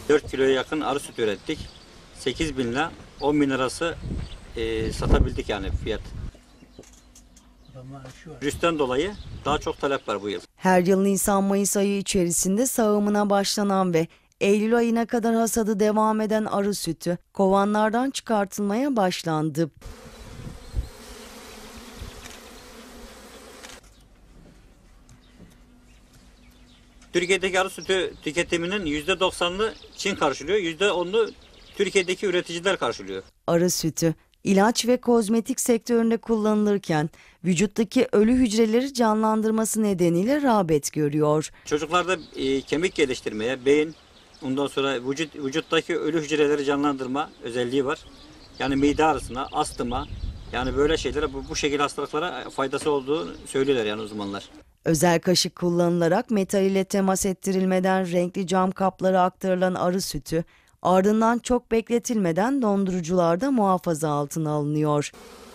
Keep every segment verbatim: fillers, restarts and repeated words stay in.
dört kiloya yakın arı sütü ürettik. sekiz bin ile on bin arası e, satabildik yani fiyat. Virüsten dolayı daha çok talep var bu yıl. Her yıl Nisan-Mayıs ayı içerisinde sağımına başlanan ve Eylül ayına kadar hasadı devam eden arı sütü kovanlardan çıkartılmaya başlandı. Türkiye'deki arı sütü tüketiminin yüzde doksanını Çin karşılıyor, yüzde onunu Türkiye'deki üreticiler karşılıyor. Arı sütü ilaç ve kozmetik sektöründe kullanılırken vücuttaki ölü hücreleri canlandırması nedeniyle rağbet görüyor. Çocuklarda e, kemik geliştirmeye, beyin, ondan sonra vücut vücuttaki ölü hücreleri canlandırma özelliği var. Yani mide ağrısına, astıma, yani böyle şeylere bu, bu şekilde hastalıklara faydası olduğunu söylüyorlar yani uzmanlar. Özel kaşık kullanılarak metal ile temas ettirilmeden renkli cam kaplara aktarılan arı sütü ardından çok bekletilmeden dondurucularda muhafaza altına alınıyor.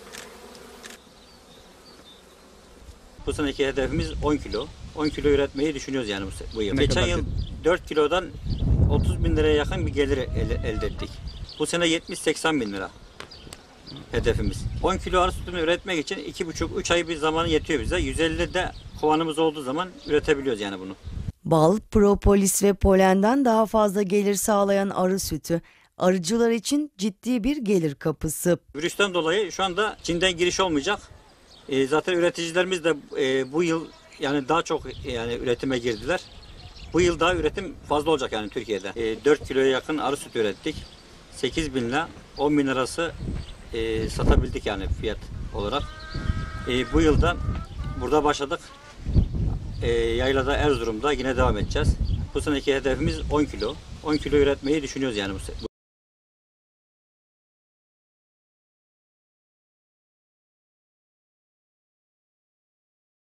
Bu seneki hedefimiz on kilo. on kilo üretmeyi düşünüyoruz yani bu, bu yıl. Ne Geçen kadar yıl dört kilodan otuz bin liraya yakın bir gelir elde, elde ettik. Bu sene yetmiş seksen bin lira hedefimiz. on kilo arı sütünü üretmek için iki buçuk üç ay bir zamanı yetiyor bize. yüz elli de kovanımız olduğu zaman üretebiliyoruz yani bunu. Bal, propolis ve polenden daha fazla gelir sağlayan arı sütü arıcılar için ciddi bir gelir kapısı. Virüsten dolayı şu anda Çin'den giriş olmayacak. E, zaten üreticilerimiz de e, bu yıl yani daha çok yani üretime girdiler. Bu yıl daha üretim fazla olacak yani Türkiye'de. E, dört kiloya yakın arı sütü ürettik. sekiz bin ile on bin arası e, satabildik yani fiyat olarak. E, bu yılda burada başladık. E, yaylada Erzurum'da yine devam edeceğiz. Bu seneki hedefimiz on kilo. on kilo üretmeyi düşünüyoruz yani bu,